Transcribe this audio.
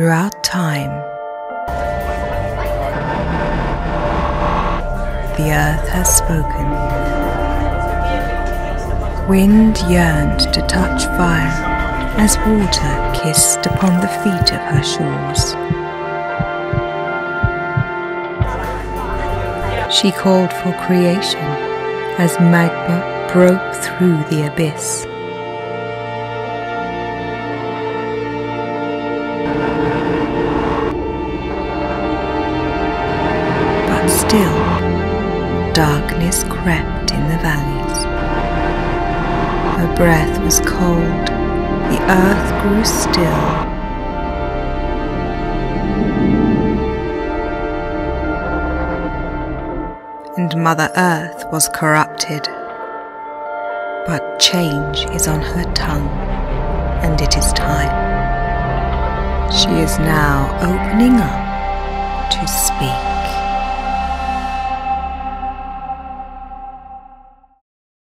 Throughout time, the earth has spoken. Wind yearned to touch fire as water kissed upon the feet of her shores. She called for creation as magma broke through the abyss. But still, darkness crept in the valleys. Her breath was cold, the earth grew still. And Mother Earth was corrupted. But change is on her tongue, and it is time. She is now opening up to speak.